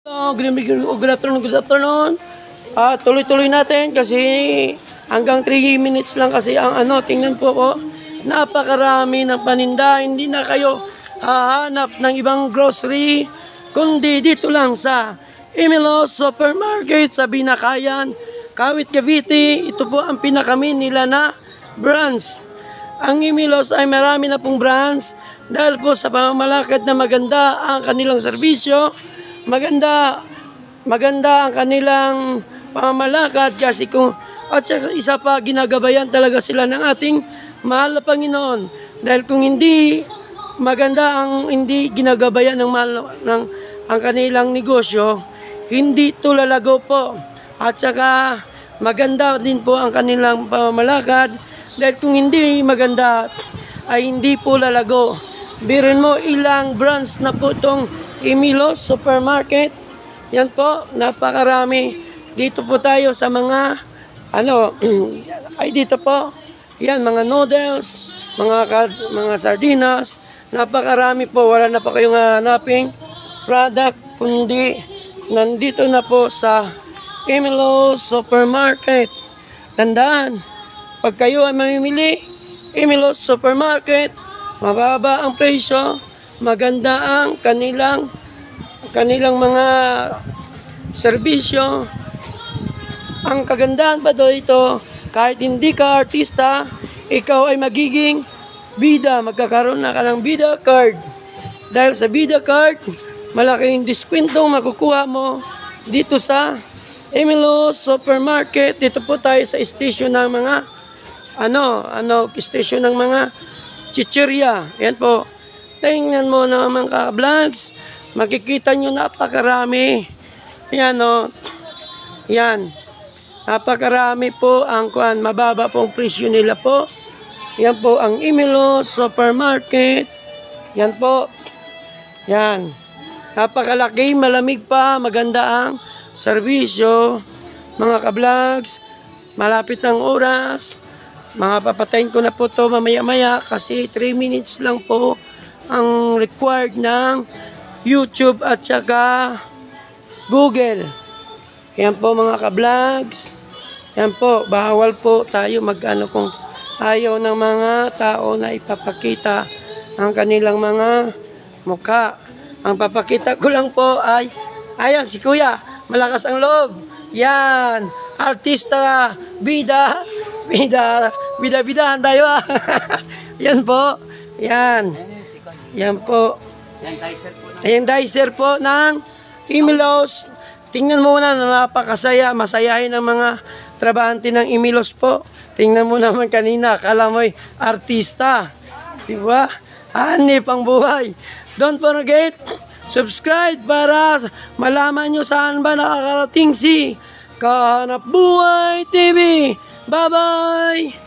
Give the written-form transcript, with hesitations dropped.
Good afternoon. Tuloy-tuloy natin kasi hanggang 3 minutes lang kasi ang tingnan po. Napakarami ng paninda. Hindi na kayo hahanap ng ibang grocery kundi dito lang sa Imilos Supermarket sa Binakayan, Kawit, Cavite. Ito po ang pinakamin nila na branch. Ang Imilos ay marami na pong branch dahil po sa pamamalakad na maganda ang kanilang serbisyo. Maganda ang kanilang pamamalakad kasi at isa pa ginagabayan talaga sila ng ating mahal na Panginoon. Dahil kung hindi maganda ang hindi ginagabayan ang kanilang negosyo, hindi ito lalago po. At saka maganda din po ang kanilang pamamalakad dahil kung hindi maganda ay hindi po lalago. Birin mo ilang branch na po itong Imilos Supermarket. Yan po, napakarami. Dito po tayo sa mga ay dito po. Yan, mga noodles, mga sardinas. Napakarami po. Wala na pa kayong hanaping product kundi nandito na po sa Imilos Supermarket. Tandaan, pag kayo ay mamimili, Imilos Supermarket, mababa ang presyo, maganda ang kanilang mga serbisyo. Ang kagandahan pa dito, kahit hindi ka artista, ikaw ay magiging bida. Magkakaroon na ka ng bida card. Dahil sa bida card, malaking diskwento makukuha mo dito sa Imilos Supermarket. Dito po tayo sa station ng mga station ng mga chichirya. Yan po. Tingnan mo naman ka-vlogs. Makikita nyo napakarami. Yan o. Yan. Napakarami po ang mababa pong presyo nila po. Yan po ang Imilos Supermarket. Yan po. Yan. Napakalaki, malamig pa, maganda ang serbisyo. Mga ka-vlogs, malapit ng oras. Mga papatayin ko na po to mamaya-maya kasi 3 minutes lang po ang required ng YouTube at saka Google. Yan po mga ka-vlogs. Yan po, bawal po tayo kung ayaw ng mga tao na ipapakita ang kanilang mga mukha. Ang papakita ko lang po ay, ayan si Kuya, malakas ang loob. Yan, artista, bidahan tayo Yan po, yan. Yan po. Ayan, dicer po ng Imilos. Tingnan mo na, napakasaya, masayahin ang mga trabahante ng Imilos po. Tingnan mo naman kanina, akala mo'y artista. Diba? Hanip ang buhay. Don't forget, subscribe para malaman nyo saan ba nakakarating si Kahanap Buhay TV. Bye-bye!